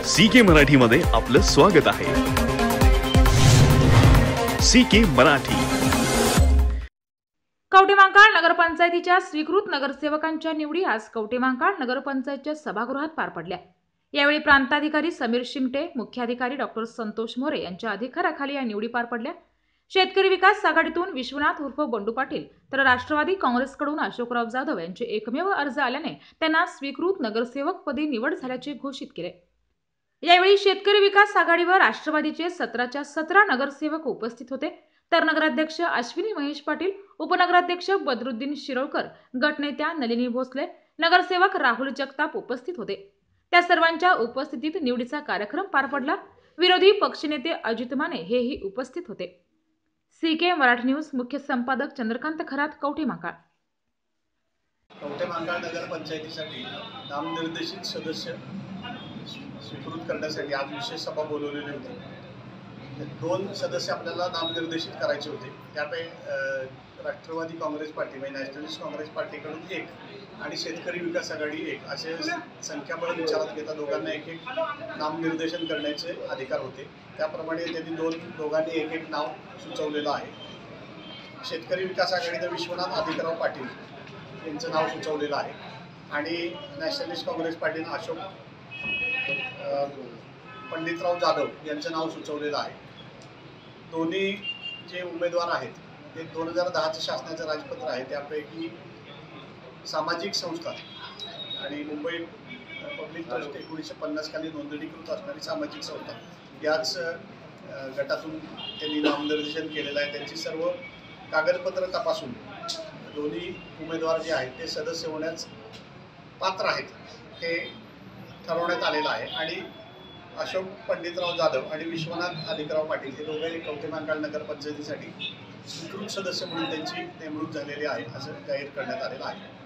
CK मराठीमध्ये आपलं स्वागत आहे। CK मराठी। कवठेमहांकाळ नगरपंचायतीच्या स्वीकृत नगरसेवकांच्या निवडी आज कवठेमहांकाळ नगरपंचायतच्या सभागृहात पार पडल्या। यावेळी प्रांताधिकारी समीर शिंगटे, मुख्याधिकारी डॉक्टर संतोष मोरे यांच्या अधिकाराखाली या निवडी पार पडल्या। शेतकरी विकास आघाडीतून विश्वनाथ उर्फ बंडू पाटील तर राष्ट्रवादी काँग्रेसकडून अशोकराव जाधव यांचे एकमेव अर्ज आल्याने त्यांना स्वीकृत नगरसेवक पदी निवड झाल्याचे घोषित केले। यावेळी शेतकरी विकास आघाडीवर राष्ट्रवादीचे 17च्या 17 नगरसेवक उपस्थित होते, तर नगराध्यक्ष अश्विनी महेश पाटील, उपनगराध्यक्ष बदरुद्दीन शिरोळकर, गटनेत्या नलिनी भोसले, नगरसेवक राहुल जगताप उपस्थित होते। त्या सर्वांच्या उपस्थितीत निवडीचा कार्यक्रम पार पडला। विरोधी पक्षनेते अजित माने हेही उपस्थित होते। CK मराठी न्यूज मुख्य संपादक चंद्रकांत खरात, कवठेमहांकाळ। कवठेमहांकाळ नगरपंचायतीसाठी नामनिर्देशित सदस्य स्वीकृत करण्यासाठी आज विशेष सभा बोलवलेली होती। 2 सदस्य आपल्याला नामनिर्देशित करायचे होते। त्यापैकी राष्ट्रवादी काँग्रेस पार्टी म्हणजे नॅशनलिस्ट काँग्रेस पार्टीकडून 1 आणि शेतकरी विकास आघाडी 1 असे संख्याबळ विचारात घेता दोघांना 1-1 नामनिर्देशन करण्याचे अधिकार होते। त्याप्रमाणे त्यांनी दोघांनी 1-1 नाव सुचवलेलं आहे। शेतकरी विकास आघाडीनं विश्वनाथ आदित्यराव पाटील यांचं नाव सुचवलेलं आहे आणि नॅशनलिस्ट काँग्रेस पार्टीनं अशोक पंडितराव जाधव यांचं नाव सुचवलेलं आहे। दोन्ही जे उमेदवार आहेत ते 2010चं शासनाचं राजपत्र आहे, त्यापैकी सामाजिक संस्था आणि मुंबई पब्लिक ट्रस्ट 1950 खाली नोंदणीकृत असणारी सामाजिक संस्था याच गटातून त्यांनी नामनिर्देशन केलेलं आहे। त्यांची सर्व कागदपत्र तपासून दोन्ही उमेदवार जे आहेत ते सदस्य होण्यास पात्र आहेत हे ठरवण्यात आलेलं आहे आणि अशोक पंडितराव जाधव आणि विश्वनाथ आदित्यराव पाटील हे दोघे कवठेमहांकाळ नगरपंचायतीसाठी स्वीकृत सदस्य म्हणून त्यांची नेमणूक झालेली आहे असं जाहीर करण्यात आलेलं आहे।